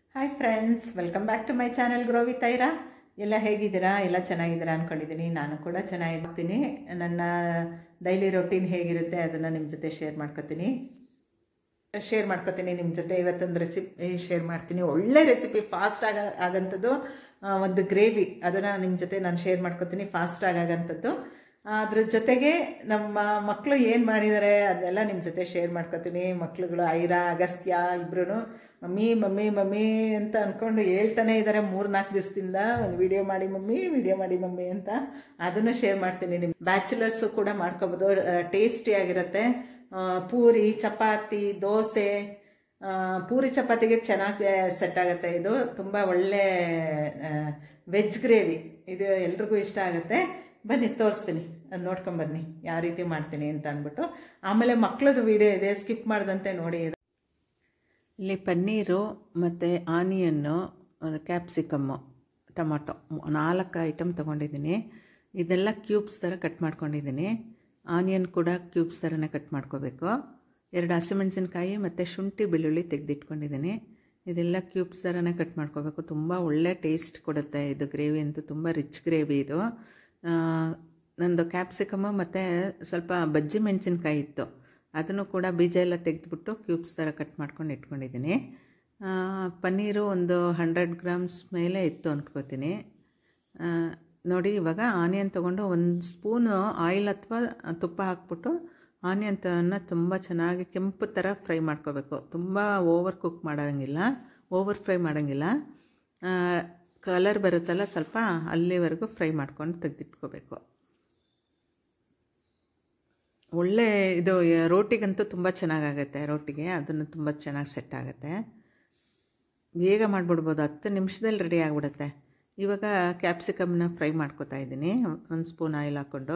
Hi friends, welcome back to my channel grow with Aira. ಎಲ್ಲ ಹೇಗಿದ್ದೀರಾ? ಎಲ್ಲ ಚೆನ್ನಾಗಿದ್ದೀರಾ ಅಂದ್ಕೊಂಡಿದ್ದೀನಿ. ನಾನು ಕೂಡ ಚೆನ್ನಾಗಿರ್ತೀನಿ. ನನ್ನ ಡೈಲಿ ರೊಟೀನ್ ಹೇಗಿರುತ್ತೆ ಅದನ್ನು ನಿಮ್ಮ ಜೊತೆ ಶೇರ್ ಮಾಡ್ಕೊತೀನಿ ನಿಮ್ಮ ಜೊತೆ. ಇವತ್ತೊಂದು ರೆಸಿಪಿ ಶೇರ್ ಮಾಡ್ತೀನಿ. ಒಳ್ಳೆ ರೆಸಿಪಿ, ಫಾಸ್ಟ್ ಆಗಂಥದ್ದು. ಒಂದು ಗ್ರೇವಿ, ಅದನ್ನು ನಿಮ್ಮ ಜೊತೆ ನಾನು ಶೇರ್ ಮಾಡ್ಕೊತೀನಿ, ಫಾಸ್ಟಾಗಿ ಆಗೋಂಥದ್ದು. ಅದ್ರ ಜೊತೆಗೆ ನಮ್ಮ ಮಕ್ಕಳು ಏನು ಮಾಡಿದ್ದಾರೆ ಅದೆಲ್ಲ ನಿಮ್ಮ ಜೊತೆ ಶೇರ್ ಮಾಡ್ಕೊತೀನಿ. ಮಕ್ಕಳುಗಳು ಐರಾ, ಅಗಸ್ತ್ಯ ಇಬ್ಬರೂ ಮಮ್ಮಿ ಮಮ್ಮಿ ಮಮ್ಮಿ ಅಂತ ಅಂದ್ಕೊಂಡು ಹೇಳ್ತಾನೆ ಇದ್ದಾರೆ 3-4 ದಿವಸದಿಂದ. ಒಂದು ವಿಡಿಯೋ ಮಾಡಿ ಮಮ್ಮಿ ಅಂತ, ಅದನ್ನು ಶೇರ್ ಮಾಡ್ತೀನಿ. ನಿಮ್ಮ ಬ್ಯಾಚುಲರ್ಸು ಕೂಡ ಮಾಡ್ಕೋಬೋದು, ಟೇಸ್ಟಿಯಾಗಿರುತ್ತೆ. ಪೂರಿ, ಚಪಾತಿ, ದೋಸೆ, ಪೂರಿ ಚಪಾತಿಗೆ ಚೆನ್ನಾಗಿ ಸೆಟ್ ಆಗುತ್ತೆ. ಇದು ತುಂಬ ಒಳ್ಳೆ ವೆಜ್ ಗ್ರೇವಿ. ಇದು ಎಲ್ರಿಗೂ ಇಷ್ಟ ಆಗುತ್ತೆ. ಬನ್ನಿ ತೋರಿಸ್ತೀನಿ, ಅದು ನೋಡ್ಕೊಂಬನ್ನಿ ಯಾವ ರೀತಿ ಮಾಡ್ತೀನಿ ಅಂತ ಅಂದ್ಬಿಟ್ಟು. ಆಮೇಲೆ ಮಕ್ಕಳದು ವಿಡಿಯೋ ಇದೆ, ಸ್ಕಿಪ್ ಮಾಡ್ದಂತೆ ನೋಡಿ. ಇಲ್ಲಿ ಪನ್ನೀರು ಮತ್ತು ಆನಿಯನ್ನು, ಕ್ಯಾಪ್ಸಿಕಮ್ಮು, ಟೊಮೊಟೊ 4 ಐಟಮ್ ತೊಗೊಂಡಿದ್ದೀನಿ. ಇದೆಲ್ಲ ಕ್ಯೂಬ್ಸ್ ಥರ ಕಟ್ ಮಾಡ್ಕೊಂಡಿದ್ದೀನಿ. ಆನಿಯನ್ ಕೂಡ ಕ್ಯೂಬ್ಸ್ ಥರನೇ ಕಟ್ ಮಾಡ್ಕೋಬೇಕು. 2 ಹಸಿಮೆಣಸಿನ್ಕಾಯಿ ಮತ್ತು ಶುಂಠಿ ಬೆಳ್ಳುಳ್ಳಿ ತೆಗೆದಿಟ್ಕೊಂಡಿದ್ದೀನಿ. ಇದೆಲ್ಲ ಕ್ಯೂಬ್ಸ್ ಥರನೇ ಕಟ್ ಮಾಡ್ಕೋಬೇಕು. ತುಂಬ ಒಳ್ಳೆ ಟೇಸ್ಟ್ ಕೊಡುತ್ತೆ ಇದು ಗ್ರೇವಿ ಅಂತೂ, ತುಂಬ ರಿಚ್ ಗ್ರೇವಿ ಇದು. ನಂದು ಕ್ಯಾಪ್ಸಿಕಮ್ಮು ಮತ್ತು ಸ್ವಲ್ಪ ಬಜ್ಜಿ ಮೆಣಸಿನ್ಕಾಯಿ ಇತ್ತು, ಅದನ್ನು ಕೂಡ ಬೀಜ ಎಲ್ಲ ತೆಗೆದುಬಿಟ್ಟು ಕ್ಯೂಬ್ಸ್ ಥರ ಕಟ್ ಮಾಡ್ಕೊಂಡು ಇಟ್ಕೊಂಡಿದ್ದೀನಿ. ಪನ್ನೀರು ಒಂದು 100 ಗ್ರಾಮ್ಸ್ ಮೇಲೆ ಇತ್ತು ಅಂದ್ಕೋತೀನಿ. ನೋಡಿ, ಇವಾಗ ಆನಿಯನ್ ತೊಗೊಂಡು 1 ಸ್ಪೂನು ಆಯಿಲ್ ಅಥವಾ ತುಪ್ಪ ಹಾಕ್ಬಿಟ್ಟು ಆನಿಯನ್ನ ತುಂಬ ಚೆನ್ನಾಗಿ ಕೆಂಪು ಥರ ಫ್ರೈ ಮಾಡ್ಕೋಬೇಕು. ತುಂಬ ಓವರ್ ಕುಕ್ ಮಾಡೋಂಗಿಲ್ಲ, ಓವರ್ ಫ್ರೈ ಮಾಡೋಂಗಿಲ್ಲ. ಕಲರ್ ಬರುತ್ತಲ್ಲ ಸ್ವಲ್ಪ, ಅಲ್ಲಿವರೆಗೂ ಫ್ರೈ ಮಾಡ್ಕೊಂಡು ತೆಗೆದಿಟ್ಕೋಬೇಕು. ಒಳ್ಳೆ ಇದು ರೋಟಿಗಂತೂ ತುಂಬ ಚೆನ್ನಾಗಾಗುತ್ತೆ. ರೋಟಿಗೆ ಅದನ್ನು ತುಂಬ ಚೆನ್ನಾಗಿ ಸೆಟ್ ಆಗುತ್ತೆ. ಬೇಗ ಮಾಡಿಬಿಡ್ಬೋದು, 10 ನಿಮಿಷದಲ್ಲಿ ರೆಡಿ ಆಗಿಬಿಡುತ್ತೆ. ಇವಾಗ ಕ್ಯಾಪ್ಸಿಕಮ್ನ ಫ್ರೈ ಮಾಡ್ಕೊತಾ ಇದ್ದೀನಿ. 1 ಸ್ಪೂನ್ ಆಯಿಲ್ ಹಾಕ್ಕೊಂಡು,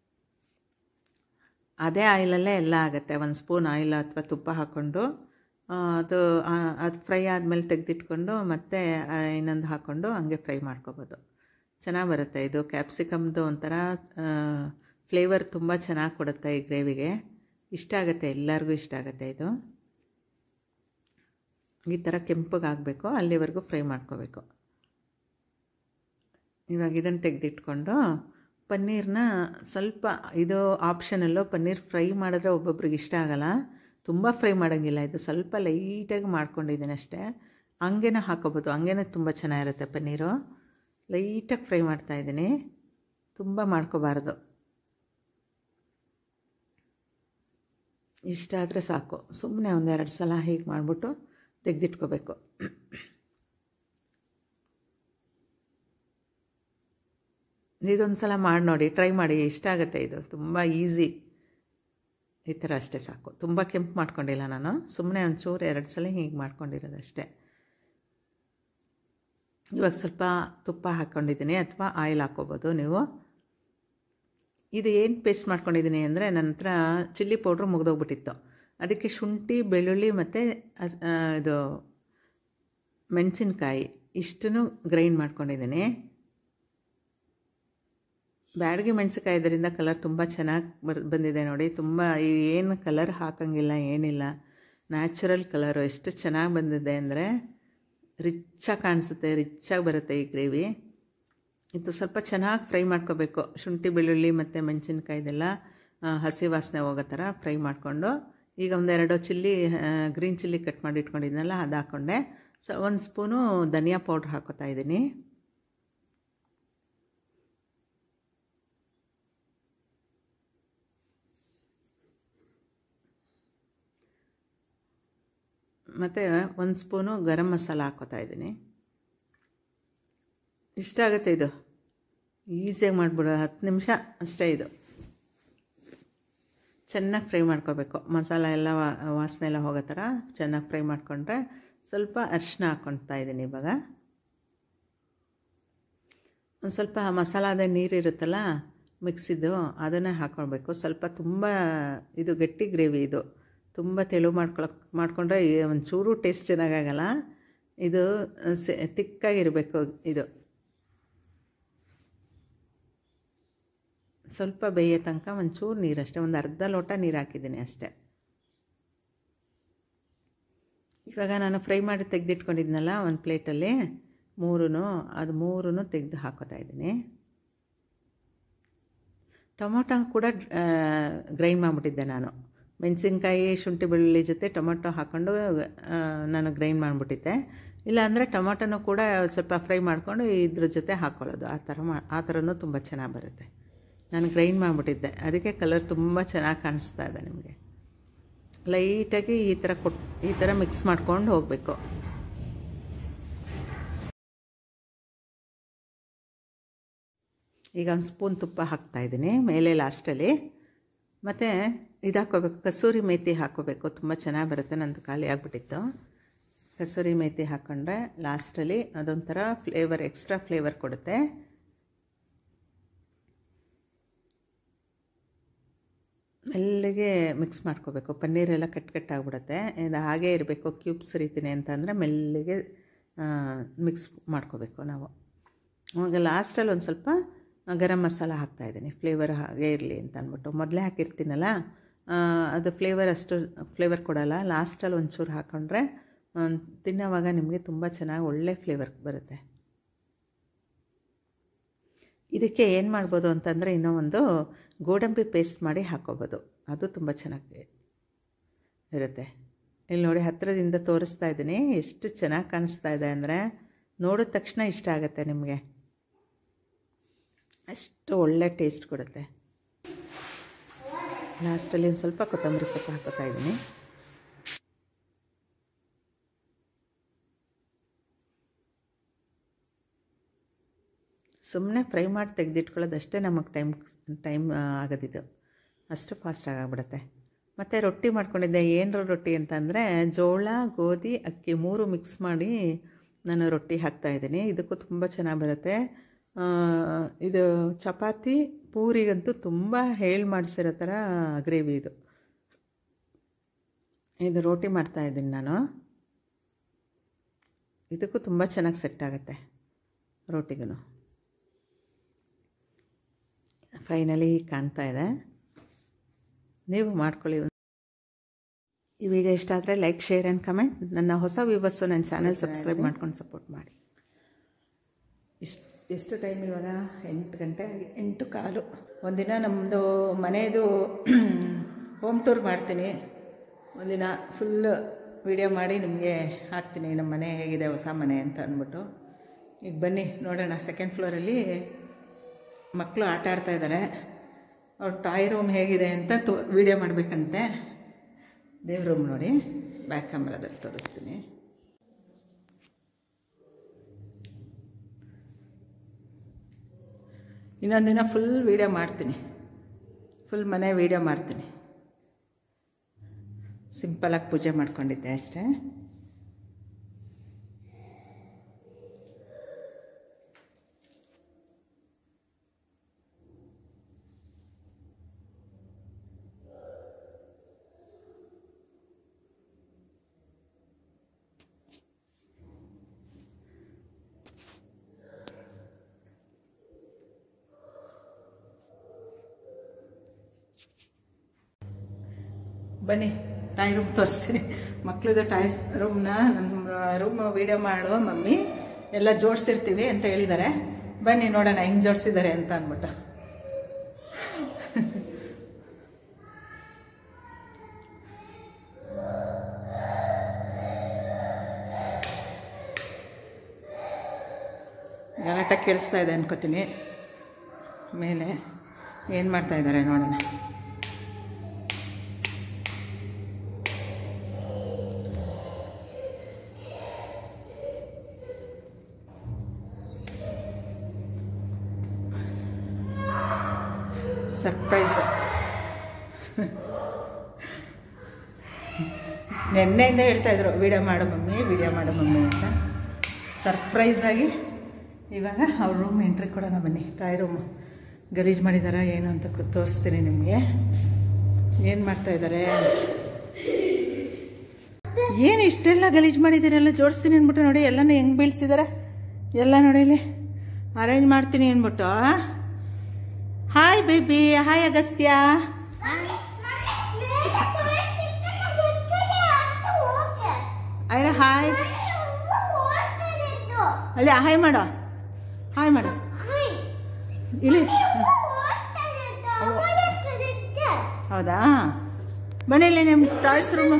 ಅದೇ ಆಯಿಲಲ್ಲೇ ಎಲ್ಲ ಆಗುತ್ತೆ. 1 ಸ್ಪೂನ್ ಆಯಿಲ್ ಅಥವಾ ತುಪ್ಪ ಹಾಕ್ಕೊಂಡು ಅದು ಫ್ರೈ ಆದಮೇಲೆ ತೆಗೆದಿಟ್ಕೊಂಡು ಮತ್ತೆ ಇನ್ನೊಂದು ಹಾಕ್ಕೊಂಡು ಹಂಗೆ ಫ್ರೈ ಮಾಡ್ಕೊಬೋದು. ಚೆನ್ನಾಗಿ ಬರುತ್ತೆ ಇದು. ಕ್ಯಾಪ್ಸಿಕಮ್ದು ಒಂಥರ ಫ್ಲೇವರ್ ತುಂಬ ಚೆನ್ನಾಗಿ ಕೊಡುತ್ತೆ ಈ ಗ್ರೇವಿಗೆ. ಇಷ್ಟ ಆಗುತ್ತೆ, ಎಲ್ಲರಿಗೂ ಇಷ್ಟ ಆಗುತ್ತೆ ಇದು. ಈ ಥರ ಕೆಂಪಗಾಗಬೇಕು, ಅಲ್ಲಿವರೆಗೂ ಫ್ರೈ ಮಾಡ್ಕೋಬೇಕು. ಇವಾಗ ಇದನ್ನು ತೆಗೆದಿಟ್ಕೊಂಡು ಪನ್ನೀರನ್ನ ಸ್ವಲ್ಪ, ಇದು ಆಪ್ಷನಲ್ಲು, ಪನ್ನೀರ್ ಫ್ರೈ ಮಾಡಿದ್ರೆ ಒಬ್ಬೊಬ್ರಿಗೆ ಇಷ್ಟ ಆಗೋಲ್ಲ, ತುಂಬ ಫ್ರೈ ಮಾಡೋಂಗಿಲ್ಲ. ಇದು ಸ್ವಲ್ಪ ಲೈಟಾಗಿ ಮಾಡ್ಕೊಂಡಿದ್ದೀನಿ ಅಷ್ಟೇ. ಹಂಗೇನೆ ಹಾಕೋಬೋದು, ಹಂಗೇನೆ ತುಂಬ ಚೆನ್ನಾಗಿರುತ್ತೆ ಪನ್ನೀರು. ಲೈಟಾಗಿ ಫ್ರೈ ಮಾಡ್ತಾಯಿದ್ದೀನಿ, ತುಂಬ ಮಾಡ್ಕೋಬಾರ್ದು. ಇಷ್ಟ ಆದರೆ ಸಾಕು. ಸುಮ್ಮನೆ 1-2 ಸಲ ಹೀಗೆ ಮಾಡಿಬಿಟ್ಟು ತೆಗೆದಿಟ್ಕೋಬೇಕು. ಇದೊಂದು ಸಲ ಮಾಡಿ ನೋಡಿ, ಟ್ರೈ ಮಾಡಿ, ಇಷ್ಟ ಆಗುತ್ತೆ. ಇದು ತುಂಬ ಈಸಿ. ಈ ಥರ ಅಷ್ಟೇ ಸಾಕು. ತುಂಬ ಕೆಂಪು ಮಾಡ್ಕೊಂಡಿಲ್ಲ ನಾನು, ಸುಮ್ಮನೆ ಒಂಚೂರು 2 ಸಲ ಹೀಗೆ ಮಾಡ್ಕೊಂಡಿರೋದಷ್ಟೇ. ಇವಾಗ ಸ್ವಲ್ಪ ತುಪ್ಪ ಹಾಕ್ಕೊಂಡಿದ್ದೀನಿ ಅಥವಾ ಆಯಿಲ್ ಹಾಕ್ಕೋಬೋದು ನೀವು. ಇದು ಏನು ಪೇಸ್ಟ್ ಮಾಡ್ಕೊಂಡಿದ್ದೀನಿ ಅಂದರೆ, ನನ್ನ ಹತ್ರ ಚಿಲ್ಲಿ ಪೌಡ್ರು ಮುಗಿದೋಗ್ಬಿಟ್ಟಿತ್ತು. ಅದಕ್ಕೆ ಶುಂಠಿ, ಬೆಳ್ಳುಳ್ಳಿ ಮತ್ತು ಇದು ಮೆಣಸಿನ್ಕಾಯಿ ಇಷ್ಟನ್ನು ಗ್ರೈಂಡ್ ಮಾಡ್ಕೊಂಡಿದ್ದೀನಿ. ಬ್ಯಾಡಗಿ ಮೆಣಸಿನ್ಕಾಯಿ ಇದರಿಂದ ಕಲರ್ ತುಂಬ ಚೆನ್ನಾಗಿ ಬಂದಿದೆ ನೋಡಿ. ತುಂಬ ಏನು ಕಲರ್ ಹಾಕೋಂಗಿಲ್ಲ, ಏನಿಲ್ಲ, ನ್ಯಾಚುರಲ್ ಕಲರು. ಎಷ್ಟು ಚೆನ್ನಾಗಿ ಬಂದಿದೆ ಅಂದರೆ ರಿಚ್ಚಾಗಿ ಕಾಣಿಸುತ್ತೆ, ರಿಚ್ಚಾಗಿ ಬರುತ್ತೆ ಈ ಗ್ರೇವಿ. ಇದು ಸ್ವಲ್ಪ ಚೆನ್ನಾಗಿ ಫ್ರೈ ಮಾಡ್ಕೋಬೇಕು. ಶುಂಠಿ, ಬೆಳ್ಳುಳ್ಳಿ ಮತ್ತು ಮೆಣಸಿನ್ಕಾಯ್ದೆಲ್ಲ ಹಸಿ ವಾಸನೆ ಹೋಗೋ ಥರ ಫ್ರೈ ಮಾಡಿಕೊಂಡು, ಈಗ 1-2 ಗ್ರೀನ್ ಚಿಲ್ಲಿ ಕಟ್ ಮಾಡಿ ಇಟ್ಕೊಂಡಿದ್ನಲ್ಲ ಅದು ಹಾಕ್ಕೊಂಡೆ. 1 ಸ್ಪೂನು ಧನಿಯಾ ಪೌಡ್ರ್ ಹಾಕೋತಾ ಇದ್ದೀನಿ. ಮತ್ತು 1 ಸ್ಪೂನು ಗರಂ ಮಸಾಲ ಹಾಕ್ಕೋತಾ ಇದ್ದೀನಿ. ಇಷ್ಟ ಆಗುತ್ತೆ ಇದು, ಈಸಿಯಾಗಿ ಮಾಡಿಬಿಡೋ, 10 ನಿಮಿಷ ಅಷ್ಟೇ. ಇದು ಚೆನ್ನಾಗಿ ಫ್ರೈ ಮಾಡ್ಕೋಬೇಕು. ಮಸಾಲ ಎಲ್ಲ ವಾಸನೆ ಎಲ್ಲ ಹೋಗೋ ಥರ ಚೆನ್ನಾಗಿ ಫ್ರೈ ಮಾಡಿಕೊಂಡ್ರೆ, ಸ್ವಲ್ಪ ಅರಿಶಿನ ಹಾಕ್ಕೊಳ್ತಾ ಇದ್ದೀನಿ. ಇವಾಗ ಒಂದು ಸ್ವಲ್ಪ ಮಸಾಲಾದ ನೀರಿರುತ್ತಲ್ಲ ಮಿಕ್ಸಿದ್ದು, ಅದನ್ನೇ ಹಾಕ್ಕೊಳ್ಬೇಕು. ಸ್ವಲ್ಪ ತುಂಬ ಇದು ಗಟ್ಟಿ ಗ್ರೇವಿ, ಇದು ತುಂಬ ತೆಳು ಮಾಡಿಕೊಂಡ್ರೆ ಒಂಚೂರು ಟೇಸ್ಟ್ ಚೆನ್ನಾಗಾಗಲ್ಲ. ಇದು ತಿಕ್ಕಾಗಿರಬೇಕು. ಇದು ಸ್ವಲ್ಪ ಬೇಯೋ ತನಕ ಒಂಚೂರು ನೀರಷ್ಟೇ, 1 ಅರ್ಧ ಲೋಟ ನೀರು ಹಾಕಿದ್ದೀನಿ ಅಷ್ಟೇ. ಇವಾಗ ನಾನು ಫ್ರೈ ಮಾಡಿ ತೆಗೆದಿಟ್ಕೊಂಡಿದ್ನಲ್ಲ ಒಂದು ಪ್ಲೇಟಲ್ಲಿ ಮೂರೂ ತೆಗೆದು ಹಾಕೋತಾ ಇದ್ದೀನಿ. ಟೊಮೊಟೊ ಕೂಡ ಗ್ರೈಂಡ್ ಮಾಡಿಬಿಟ್ಟಿದ್ದೆ ನಾನು. ಮೆಣಸಿನ್ಕಾಯಿ ಶುಂಠಿ ಬೆಳ್ಳುಳ್ಳಿ ಜೊತೆ ಟೊಮೊಟೊ ಹಾಕ್ಕೊಂಡು ನಾನು ಗ್ರೈಂಡ್ ಮಾಡಿಬಿಟ್ಟಿದ್ದೆ. ಇಲ್ಲಾಂದರೆ ಟೊಮೊಟೊನೂ ಕೂಡ ಸ್ವಲ್ಪ ಫ್ರೈ ಮಾಡಿಕೊಂಡು ಇದ್ರ ಜೊತೆ ಹಾಕ್ಕೊಳ್ಳೋದು. ಆ ಥರನೂ ತುಂಬ ಚೆನ್ನಾಗಿ ಬರುತ್ತೆ. ನಾನು ಗ್ರೈಂಡ್ ಮಾಡಿಬಿಟ್ಟಿದ್ದೆ, ಅದಕ್ಕೆ ಕಲರ್ ತುಂಬ ಚೆನ್ನಾಗಿ ಕಾಣಿಸ್ತಾ ಇದೆ ನಿಮಗೆ. ಲೈಟಾಗಿ ಈ ಥರ ಮಿಕ್ಸ್ ಮಾಡ್ಕೊಂಡು ಹೋಗಬೇಕು. ಈಗ ಒಂದು ಸ್ಪೂನ್ ತುಪ್ಪ ಹಾಕ್ತಾಯಿದ್ದೀನಿ ಮೇಲೆ ಲಾಸ್ಟಲ್ಲಿ. ಮತ್ತು ಇದು ಹಾಕ್ಕೋಬೇಕು, ಕಸೂರಿ ಮೇಥಿ ಹಾಕ್ಕೋಬೇಕು, ತುಂಬ ಚೆನ್ನಾಗಿ ಬರುತ್ತೆ. ನಂದು ಖಾಲಿ ಆಗಿಬಿಟ್ಟಿತ್ತು. ಕಸೂರಿ ಮೇಥಿ ಹಾಕ್ಕೊಂಡ್ರೆ ಲಾಸ್ಟಲ್ಲಿ ಅದೊಂಥರ ಎಕ್ಸ್ಟ್ರಾ ಫ್ಲೇವರ್ ಕೊಡುತ್ತೆ. ಮೆಲ್ಲಿಗೆ ಮಿಕ್ಸ್ ಮಾಡ್ಕೋಬೇಕು. ಪನ್ನೀರೆಲ್ಲ ಕಟ್ಟಾಗ್ಬಿಡುತ್ತೆ. ಇದು ಹಾಗೇ ಇರಬೇಕು. ಕ್ಯೂಬ್ಸ್ ರೀತಿನೇ ಅಂತಂದರೆ ಮೆಲ್ಲಿಗೆ ಮಿಕ್ಸ್ ಮಾಡ್ಕೋಬೇಕು ನಾವು. ಆವಾಗ ಲಾಸ್ಟಲ್ಲಿ ಒಂದು ಸ್ವಲ್ಪ ಗರಂ ಮಸಾಲ ಹಾಕ್ತಾಯಿದ್ದೀನಿ, ಫ್ಲೇವರ್ ಹಾಗೇ ಇರಲಿ ಅಂತ ಅಂದ್ಬಿಟ್ಟು. ಮೊದಲೇ ಹಾಕಿರ್ತೀನಲ್ಲ, ಅದು ಅಷ್ಟು ಫ್ಲೇವರ್ ಕೊಡೋಲ್ಲ. ಲಾಸ್ಟಲ್ಲಿ ಒಂಚೂರು ಹಾಕ್ಕೊಂಡ್ರೆ ತಿನ್ನೋವಾಗ ನಿಮಗೆ ತುಂಬ ಚೆನ್ನಾಗಿ ಒಳ್ಳೆ ಫ್ಲೇವರ್ ಬರುತ್ತೆ. ಇದಕ್ಕೆ ಏನು ಮಾಡ್ಬೋದು ಅಂತಂದರೆ ಇನ್ನೂ ಒಂದು ಗೋಡಂಬಿ ಪೇಸ್ಟ್ ಮಾಡಿ ಹಾಕ್ಕೋಬೋದು. ಅದು ತುಂಬ ಚೆನ್ನಾಗಿ ಇರುತ್ತೆ. ಇಲ್ಲಿ ನೋಡಿ ಹತ್ತಿರದಿಂದ ತೋರಿಸ್ತಾ ಇದ್ದೀನಿ, ಎಷ್ಟು ಚೆನ್ನಾಗಿ ಕಾಣಿಸ್ತಾ ಇದೆ ಅಂದರೆ ನೋಡಿದ ತಕ್ಷಣ ಇಷ್ಟ ಆಗುತ್ತೆ ನಿಮಗೆ. ಅಷ್ಟು ಒಳ್ಳೆ ಟೇಸ್ಟ್ ಕೊಡುತ್ತೆ. ಲಾಸ್ಟಲ್ಲಿ ಒಂದು ಸ್ವಲ್ಪ ಕೊತ್ತಂಬರಿ ಸೊಪ್ಪು ಹಾಕೋತಾ ಇದ್ದೀನಿ. ಸುಮ್ಮನೆ ಫ್ರೈ ಮಾಡಿ ತೆಗೆದಿಟ್ಕೊಳ್ಳೋದಷ್ಟೇ ನಮಗೆ ಟೈಮ್ ಆಗೋದಿದ್ದು. ಅಷ್ಟು ಫಾಸ್ಟಾಗಿ ಆಗಿಬಿಡುತ್ತೆ. ಮತ್ತು ರೊಟ್ಟಿ ಮಾಡ್ಕೊಂಡಿದ್ದೆ. ಏನು ರೊಟ್ಟಿ ಅಂತಂದರೆ ಜೋಳ, ಗೋಧಿ, ಅಕ್ಕಿ 3 ಮಿಕ್ಸ್ ಮಾಡಿ ನಾನು ರೊಟ್ಟಿ ಹಾಕ್ತಾಯಿದ್ದೀನಿ. ಇದಕ್ಕೂ ತುಂಬ ಚೆನ್ನಾಗಿ ಬರುತ್ತೆ. ಇದು ಚಪಾತಿ ಪೂರಿಗಂತೂ ತುಂಬ ಮಾಡಿಸಿರೋ ಥರ ಗ್ರೇವಿ ಇದು. ರೋಟಿ ಮಾಡ್ತಾಯಿದ್ದೀನಿ ನಾನು. ಇದಕ್ಕೂ ತುಂಬ ಚೆನ್ನಾಗಿ ಸೆಟ್ ಆಗುತ್ತೆ ರೋಟಿಗೂ. ಫೈನಲಿ ಕಾಣ್ತಾ ಇದೆ. ನೀವು ಮಾಡ್ಕೊಳ್ಳಿ. ಈ ವಿಡಿಯೋ ಇಷ್ಟ ಆದರೆ ಲೈಕ್, ಶೇರ್ ಆ್ಯಂಡ್ ಕಮೆಂಟ್. ನನ್ನ ಹೊಸ ವ್ಯೂವರ್ಸು ನನ್ನ ಚಾನಲ್ ಸಬ್ಸ್ಕ್ರೈಬ್ ಮಾಡ್ಕೊಂಡು ಸಪೋರ್ಟ್ ಮಾಡಿ. ಎಷ್ಟು ಟೈಮ್ ಇವಾಗ 8 ಗಂಟೆ 8:15. ಒಂದಿನ ನಮ್ಮದು ಮನೆಯದು ಹೋಮ್ ಟೂರ್ ಮಾಡ್ತೀನಿ. ಒಂದಿನ ಫುಲ್ ವಿಡಿಯೋ ಮಾಡಿ ನಿಮಗೆ ಹಾಕ್ತೀನಿ, ನಮ್ಮ ಮನೆ ಹೇಗಿದೆ, ಹೊಸ ಮನೆ ಅಂತ ಅಂದ್ಬಿಟ್ಟು. ಈಗ ಬನ್ನಿ ನೋಡೋಣ. 2nd ಫ್ಲೋರಲ್ಲಿ ಮಕ್ಕಳು ಆಟ ಆಡ್ತಾಯಿದ್ದಾರೆ. ಅವ್ರ ಟಾಯ್ ರೂಮ್ ಹೇಗಿದೆ ಅಂತ ವಿಡಿಯೋ ಮಾಡಬೇಕಂತೆ. ದೇವ್ರ ರೂಮ್ ನೋಡಿ, ಬ್ಯಾಕ್ ಕ್ಯಾಮ್ರಾದಲ್ಲಿ ತೋರಿಸ್ತೀನಿ. ಇನ್ನೊಂದಿನ ಫುಲ್ ವಿಡಿಯೋ ಮಾಡ್ತೀನಿ, ಫುಲ್ ಮನೆ ವಿಡಿಯೋ ಮಾಡ್ತೀನಿ. ಸಿಂಪಲಾಗಿ ಪೂಜೆ ಮಾಡ್ಕೊಂಡಿದ್ದೆ ಅಷ್ಟೇ. ಬನ್ನಿ ಟಾಯ್ ರೂಮ್ ತೋರಿಸ್ತೀನಿ. ಮಕ್ಕಳದು ಟಾಯ್ ರೂಮ್ನ ನಮ್ಮ ರೂಮ್ ವಿಡಿಯೋ ಮಾಡುವ ಮಮ್ಮಿ ಎಲ್ಲ ಜೋಡಿಸಿರ್ತೀವಿ ಅಂತ ಹೇಳಿದ್ದಾರೆ. ಬನ್ನಿ ನೋಡೋಣ ಹೆಂಗೆ ಜೋಡಿಸಿದ್ದಾರೆ ಅಂತ ಅಂದ್ಬಿಟ್ಟು. ಗಲಾಟ ಕೇಳಿಸ್ತಾ ಇದೆ ಅನ್ಕೋತೀನಿ. ಮೇಲೆ ಏನು ಮಾಡ್ತಾ ಇದ್ದಾರೆ ನೋಡೋಣ. ಸರ್ಪ್ರೈಸ್. ನೆನ್ನೆಯಿಂದ ಹೇಳ್ತಾಯಿದ್ರು ವಿಡಿಯೋ ಮಾಡು ಮಮ್ಮಿ ಅಂತ. ಸರ್ಪ್ರೈಸಾಗಿ ಇವಾಗ ಅವ್ರ ರೂಮ್ ಎಂಟ್ರಿ ಕೊಡೋಣ ಬನ್ನಿ. ಟಾಯ್ ರೂಮ್ ಗಲೀಜು ಮಾಡಿದಾರ ಏನು ಅಂತ ತೋರಿಸ್ತೀನಿ ನಿಮಗೆ. ಏನು ಮಾಡ್ತಾಯಿದ್ದಾರೆ, ಏನು ಇಷ್ಟೆಲ್ಲ ಗಲೀಜು ಮಾಡಿದ್ದೀರಲ್ಲ, ಜೋಡಿಸ್ತೀನಿ ಅಂದ್ಬಿಟ್ಟು ನೋಡಿ. ಎಲ್ಲನೂ ಹೆಂಗೆ ಬೀಳ್ಸಿದ್ದಾರೆ ಎಲ್ಲ ನೋಡಿ. ಇಲ್ಲಿ ಅರೇಂಜ್ ಮಾಡ್ತೀನಿ ಅಂದ್ಬಿಟ್ಟು. Hi baby, hi Agastya. Aira hi ಅಲ್ಲಿ ಹಾಯ್ ಮಾಡೋ, ಹಾಯ್ ಮಾಡು, ಇಳಿ. ಹೌದಾ, ಮನೇಲಿ ನಿಮ್ಮ ಟಾಯ್ಸ್ ರೂಮು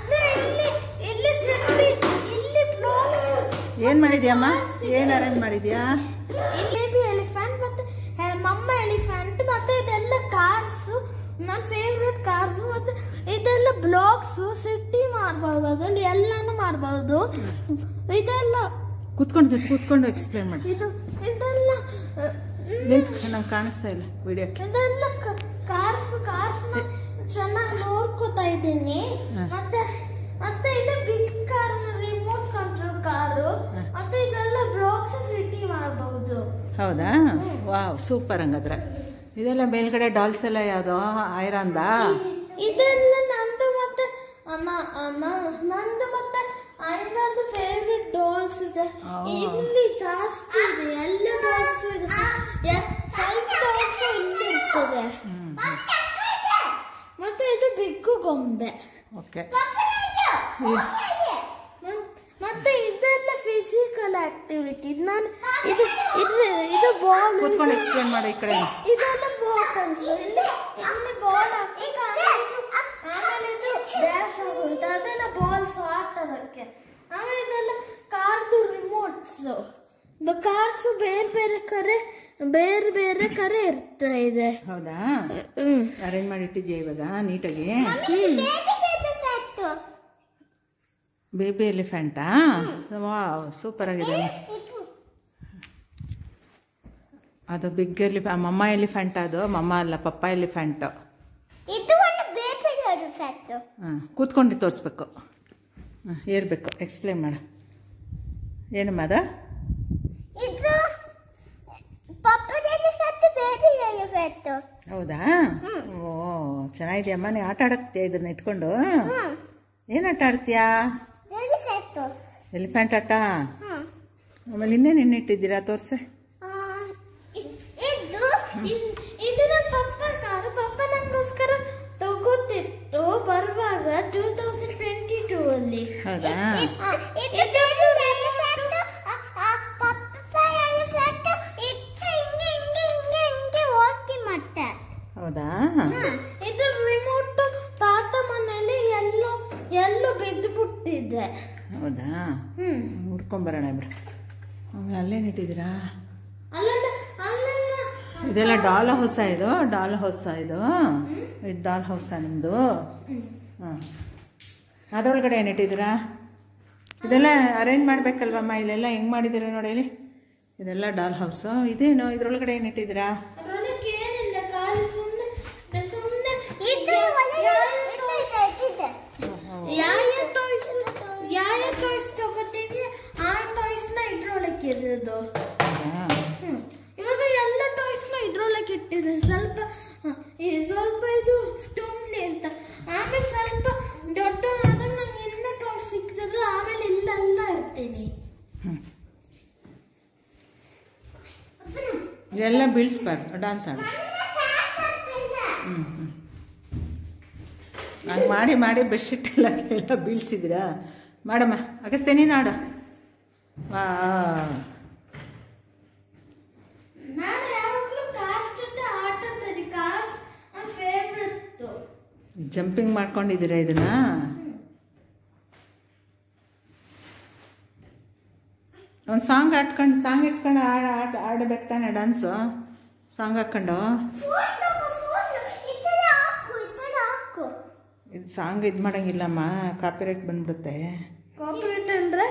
ಏನು ಮಾಡಿದ್ಯಮ್ಮ? ಏನು ಅರೇಂಜ್ ಮಾಡಿದ್ಯಾ? ಎಲಿಫೆಂಟ್ ಮತ್ತೆ ಮಮ್ಮ ಎಲಿಫೆಂಟ್ ಮತ್ತೆ ಇದೆಲ್ಲ ಕಾರ್ಸ್, ನನ್ನ ಫೇವ್ರೆಟ್ ಕಾರ್ಸ್. ಮತ್ತೆ ಇದೆಲ್ಲ ಬ್ಲಾಕ್ಸ್, ಸಿಟಿ ಮಾಡಬಹುದು, ಅದ್ರಲ್ಲಿ ಎಲ್ಲಾನು ಮಾಡಬಹುದು. ಇದೆಲ್ಲ ಕೂತ್ಕೊಂಡು ಎಕ್ಸ್ಪ್ಲೇನ್ ಮಾಡಿ. ಇದೆಲ್ಲ ನಂಗೆ ಕಾಣಿಸ್ತಾ ಇಲ್ಲ ವಿಡಿಯೋಕ್ಕೆ. ಇದೆಲ್ಲ ಕಾರ್ಸ್ ಚೆನ್ನಾಗಿ ನೋಡ್ಕೋತಾ ಇದ್ದೀನಿ. ಮತ್ತೆ ಇದು big car, remote control car. ಮತ್ತೆ ಇದೆಲ್ಲ ಬ್ಲಾಕ್ಸ್ ಸಿಟಿ ಮಾಡಬಹುದು. ಹೌದಾ, ವಾವ್ ಸೂಪರ್. ಹಂಗಾದ್ರೆ ಇದೆಲ್ಲ ಮೇಲ್ಗಡೆ ಡಾಲ್ಸ್ ಎಲ್ಲ ಯಾವ್ದೋ ಐರನ್ದ? ಇದೆಲ್ಲ ನಂದು ಮತ್ತೆ ಐರನ್ದು ಫೇವ್ರೆಟ್ ಡಾಲ್ಸ್ ಇದೆ. ಇಲ್ಲಿ ಜಾಸ್ತಿ ಇದೆ, ಎಲ್ಲ ಡಾಲ್ಸ್ ಇದೆ. ಸ್ವಲ್ಪ ಡಾಲ್ಸ್ ಇಲ್ಲಿ ಇರ್ತದೆ. ಮತ್ತೆ ಇದು ಬಿಗ್ಗು ಗೊಂಬೆ. ಓಕೆ. ಮತ್ತೆ ಇದೆಲ್ಲ ಫಿಸಿಕಲ್ ಆಕ್ಟಿವಿಟೀಸ್. ನಾನು ಇದು ಬಾಲ್ ಕೂತ್ಕೊಂಡು ಎಕ್ಸ್ಪ್ಲೇನ್ ಮಾಡಿ. ಈ ಕಡೆ ಇದೆಲ್ಲ ಬಾಟಲ್ಸ್. ಇಲ್ಲಿ ಬಾಲ್ ಹಾಕಿ ಆಮೇಲೆ ಇದು ಡ್ಯಾಶ್ ಆಗೋಯ್ತು, ಅದೆಲ್ಲ ಬಾಲ್ಸ್ ಆಟದಕ್ಕೆ. ಆಮೇಲೆ ಇದೆಲ್ಲ ಕಾರ್ದು ರಿಮೋಟ್ಸ್. ಕಾರ್ಸ್ ಬೇರೆ ಬೇರೆ ಕರೆ ಇರ್ತಾ ಇದೆ. ಹೌದಾ, ಅರೇಂಜ್ ಮಾಡಿ ಇಟ್ಟಿದ್ಯಾ ಇವಾಗ ನೀಟಾಗಿ? ಬೇಬಿ ಎಲಿಫೆಂಟಾ? ವಾವ್ ಸೂಪರ್ ಆಗಿದೆ. ಅದು ಬಿಗ್ ಮಮ್ಮ ಎಲಿಫೆಂಟ್. ಅದು ಮಮ್ಮ ಅಲ್ಲ, ಪಪ್ಪ ಎಲಿಫೆಂಟ್. ಹಾಂ, ಕೂತ್ಕೊಂಡು ತೋರಿಸ್ಬೇಕು. ಹಾಂ, ಹೇಳ್ಬೇಕು, ಎಕ್ಸ್ಪ್ಲೇನ್ ಮಾಡು. ಏನಮ್ಮ ಅದು? ಹೌದಾ, ಓ ಚೆನ್ನಾಗಿದೆಯಮ್ಮ. ನೀವು ಆಟ ಆಡಕ್ತೀಯ ಇದನ್ನ ಇಟ್ಕೊಂಡು? ಏನು ಆಟ ಆಡ್ತೀಯಾ? ಎಲಿಫೆಂಟ್ ಆಟ. ಆಮೇಲೆ ಇನ್ನೇನು ಇಟ್ಟಿದ್ದೀರಾ ತೋರ್ಸೆ. ಪಪ್ಪ ನಂಗೋಸ್ಕರ ತಗೋತಿತ್ತು ಬರುವಾಗ 2022 ಅಲ್ಲಿ. ಹೌದಾ, ಹೌದಾ. ಇದು ರಿಮೋಟ್ ತಾತ ಮನೇಲಿ ಎಲ್ಲೋ ಬಿದ್ದು ಬಿಟ್ಟಿದೆ. ಹೌದಾ, ಹುಡ್ಕೊಂಬರೋಣ ಇಬ್ರು. ಆಮೇಲೆ ಅಲ್ಲೇನು ಇಟ್ಟಿದ್ದೀರಾ? ಇದೆಲ್ಲ ಡಾಲ್ ಹೌಸ. ಇದು ಡಾಲ್ ಹೌಸ. ಇದು ಡಾಲ್ ಹೌಸ ನಿಮ್ಮದು? ಹಾಂ, ಅದರೊಳಗಡೆ ಏನು ಇಟ್ಟಿದ್ದೀರಾ? ಇದೆಲ್ಲ ಅರೇಂಜ್ ಮಾಡಬೇಕಲ್ವಮ್ಮ. ಇಲ್ಲೆಲ್ಲ ಹೆಂಗೆ ಮಾಡಿದ್ದೀರಾ ನೋಡಿ ಇಲ್ಲಿ. ಇದೆಲ್ಲ ಡಾಲ್ ಹೌಸು. ಇದೇನು ಇದರೊಳಗಡೆ ಏನು ಇಟ್ಟಿದ್ದೀರಾ? ಯಾವ ಟಾಯ್ಸ್ ತಗೋತೀವಿ ಆ ಟಾಯ್ಸ್ ನ ಇದ್ರೊಳಗೆ ಇರೋದು. ಇವಾಗ ಎಲ್ಲ ಟಾಯ್ಸ್ ನ ಇದ್ರೊಳಗೆ ಇಟ್ಟಿದೆ. ಸ್ವಲ್ಪ ಇದು ತುಂಬ್ಲಿ ಅಂತ. ಆಮೇಲೆ ಸ್ವಲ್ಪ ದೊಡ್ಡ ನಂಗೆ ಇನ್ನೂ ಟಾಯ್ಸ್ ಸಿಕ್ಕಿದ್ರೆ ಆಮೇಲೆ ಇಲ್ಲೆಲ್ಲ ಇರ್ತೀನಿ. ಎಲ್ಲ ಬೀಳ್ಸ್ಬಾರ್ದು, ಡ್ಯಾನ್ಸ್ ಆಡು. ಹಂಗೆ ಮಾಡಿ ಬೆಡ್ಶೀಟ್ ಎಲ್ಲ ಬೀಳ್ಸಿದ್ದೀರಾ? ಮಾಡಮ್ಮ, ಅಗಸ್ತ್ಯ ನೀನು ಆಡು. ಜಂಪಿಂಗ್ ಮಾಡ್ಕೊಂಡಿದ್ದೀರಾ ಇದನ್ನ? ಒಂದು ಸಾಂಗ್ ಇಟ್ಕೊಂಡು ಆಡಬೇಕು ತಾನೆ ಡ್ಯಾನ್ಸು? ಸಾಂಗ್ ಹಾಕ್ಕೊಂಡು ಇದು ಸಾಂಗ್ ಇದು ಮಾಡಂಗಿಲ್ಲಮ್ಮ, ಕಾಪಿರೈಟ್ ಬಂದ್ಬಿಡುತ್ತೆ. ಕಾಪಿರೈಟ್ ಅಂದ್ರೆ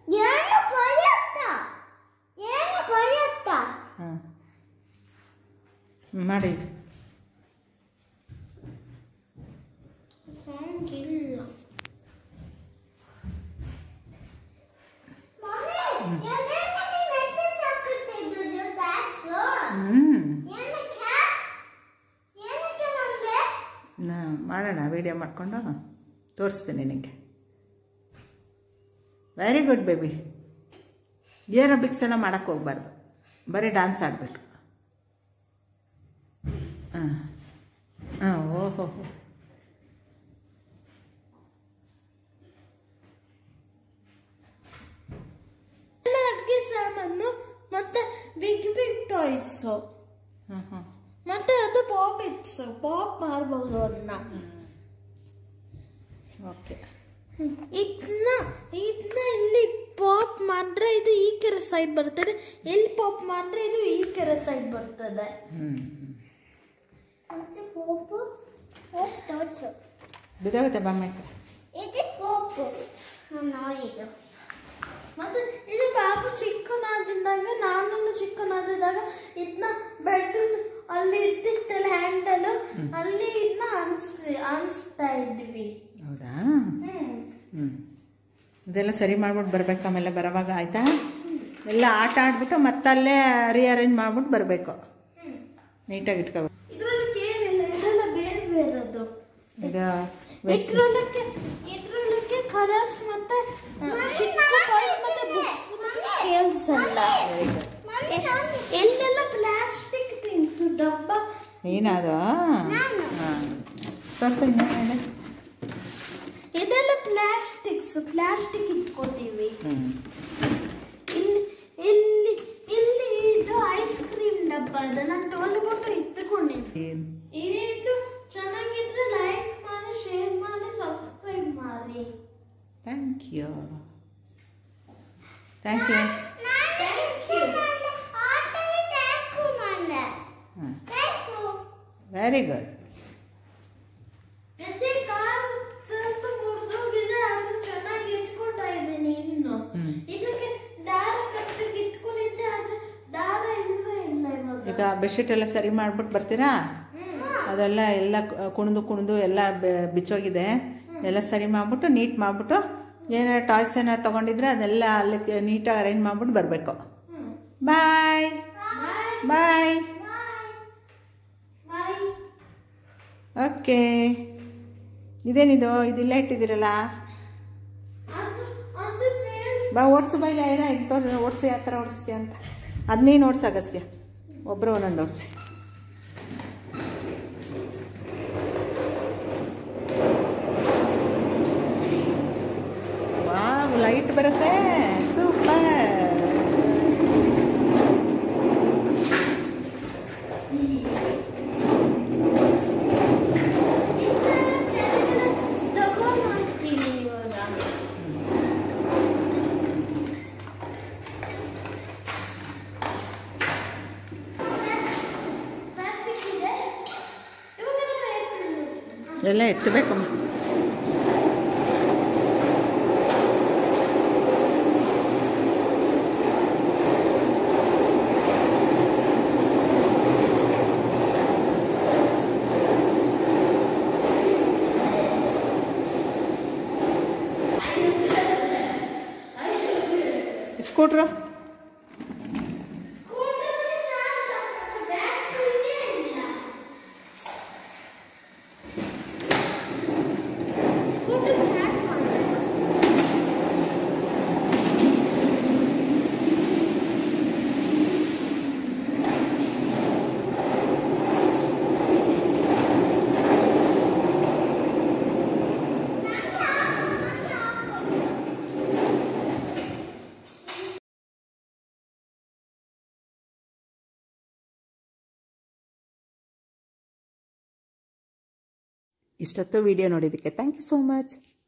ಹಾಂ, ಮಾಡಿ. ಸಾಂಗ್ ಇಲ್ಲ. ಮಾಡೋಣ, ವಿಡಿಯೋ ಮಾಡಿಕೊಂಡು ತೋರಿಸ್ತೀನಿ ನಿನಗೆ. Very good baby. ಏರೋಬಿಕ್ಸ್ ಎಲ್ಲ ಮಾಡೋಕ್ಕೆ ಹೋಗ್ಬಾರ್ದು, ಬರೀ ಡ್ಯಾನ್ಸ್ ಆಡಬೇಕು. ಓಹೋ ಜಾಮನ್ನು ಮತ್ತೆ ಬಿಗ್ ಬಿಗ್ ಟಾಯ್ಸ್ ಮತ್ತೆ ಅದು ಪಾಪಿಟ್ಸ್ ಪಾಪ್ ಮಾಡ್ಬೋದು ಅದನ್ನ. ಓಕೆ, ಇದನ್ನ ಇಲ್ಲಿ ಪಾಪ್ ಮಾಡಿದ್ರೆ ಇದು ಈ ಕೆರೆ ಸೈಡ್ ಬರ್ತದೆ, ಎಲ್ಲಿ ಪಾಪ್ ಮಾಡಿದ್ರೆ ಇದು ಈ ಕೆರೆ ಸೈಡ್ ಬರ್ತದೆ. ಬಿದ್ದೋಗುತ್ತೆ ಬಾಮ್ಮ. ಮತ್ತೆ ಇದು ಬಾಬು ಚಿಕ್ಕನಾದಾಗ ನಾನು ಚಿಕ್ಕನಾದಾಗ ಇದನ್ನ ಬೆಡ್ರೂಮ್ ಅಲ್ಲಿ ಇದ್ದಿತ್ತಲ್ಲ ಹ್ಯಾಂಡಲ್ ಅಲ್ಲಿ ಇದನ್ನ ಅನ್ಸ್ತಾ ಇದ್ವಿ. ಹೌದಾ? ಇದೆಲ್ಲ ಸರಿ ಮಾಡ್ಬಿಟ್ಟು ಬರ್ಬೇಕು. ಆಮೇಲೆ ಬರೋವಾಗ ಆಯ್ತಾ? ಎಲ್ಲ ಆಟ ಆಡ್ಬಿಟ್ಟು ಮತ್ತಲ್ಲೇ ರಿಅರೇಂಜ್ ಮಾಡ್ಬಿಟ್ಟು ಬರಬೇಕು. ನೀಟಾಗಿ ಇಟ್ಕೋಬೇಕು. ಇದ್ರೊಳಗೆ ಏನಿಲ್ಲ, ಇದೆಲ್ಲ ಬೇರೆ ಬೇರೆದು. ಇದ್ರೊಳಗೆ ಕಲರ್ಸ್ ಮತ್ತೆ ಚಿಕ್ಕ ಟಾಯ್ಸ್ ಮತ್ತೆ ಬುಕ್ಸ್ ಮತ್ತೆ ಸ್ಕೇಲ್ಸ್ ಎಲ್ಲ. ಎಲ್ಲೆಲ್ಲ ಪ್ಲಾಸ್ಟಿಕ್ ಥಿಂಗ್ಸ್ ಡಬ್ಬ. ಏನದು? ತೋರ್ಸು ಇನ್ನೇನಿದೆ. ಇದೆಲ್ಲ ಪ್ಲಾಸ್ಟಿಕ್ ಇಟ್ಕೋತೀವಿ. ಇಲ್ಲಿ ಇದು ಐಸ್ ಕ್ರೀಮ್ ಡಬ್ಬ ಇದೆ. ನಾನು ತೊಗೊಂಡ್ಬಿಟ್ಟು ಇಟ್ಕೊಂಡಿದ್ದೀನಿ. ಇವಿಟ್ಟು ಚೆನ್ನಾಗಿದ್ರೆ ಲೈಕ್ ಮಾಡಿ, ಶೇರ್ ಮಾಡಿ, ಸಬ್ಸ್ಕ್ರೈಬ್ ಮಾಡಿ. Thank you. Very good. ಮತ್ತೆ ಕಾರ್ ಸ್ವಲ್ಪ ಮುರಿದೋಗಿದೆ, ಅದು ಚೆನ್ನಾಗಿ ಇಟ್ಕೊಳ್ತಾ ಇದ್ದೀನಿ. ಇನ್ನು ಇದಕ್ಕೆ ದಾರ ಕಟ್ಟಿಗೆ ಇಟ್ಕೊಂಡಿದ್ದೆ, ಅದು ದಾರ ಇಲ್ವೇ ಇಲ್ಲ ಇವಾಗ. ಈಗ ಬೆಡ್ಶೀಟ್ ಎಲ್ಲ ಸರಿ ಮಾಡ್ಬಿಟ್ಟು ಬರ್ತೀರಾ? ಅದೆಲ್ಲ ಕುಣಿದು ಎಲ್ಲ ಬಿಚ್ಚೋಗಿದೆ. ಎಲ್ಲ ಸರಿ ಮಾಡ್ಬಿಟ್ಟು ನೀಟ್ ಮಾಡ್ಬಿಟ್ಟು ಏನಾರು ಟಾಯ್ಸ್ ಏನಾರು ತೊಗೊಂಡಿದ್ರೆ ಅದೆಲ್ಲ ಅಲ್ಲಿ ನೀಟಾಗಿ ಅರೇಂಜ್ ಮಾಡ್ಬಿಟ್ಟು ಬರಬೇಕು. Bye bye. ಓಕೆ. ಇದೇನಿದು? ಇದಿಲ್ಲ ಇಟ್ಟಿದ್ದೀರಲ್ಲ. ಬಾ ಓಡಿಸು ಬೈಲ ಏನ ಇದು ಓಡಿಸಿ, ಯಾವ ಥರ ಓಡಿಸ್ತೀಯ ಅಂತ. ಅದು ನೀನು ಓಡಿಸಾಗಸ್ತೀಯ, ಒಬ್ಬರು ಒಂದೊಂದು ಓಡಿಸಿ. ವಾವ್, ಲೈಟ್ ಬರುತ್ತೆ. ಸೂಪರ್. ಎಲ್ಲ ಎತ್ತಬೇಕು. ಸ್ಕೂಟ್ರು ಇಷ್ಟೊತ್ತು ವಿಡಿಯೋ ನೋಡಿದ್ದಕ್ಕೆ ಥ್ಯಾಂಕ್ ಯು ಸೋ ಮಚ್.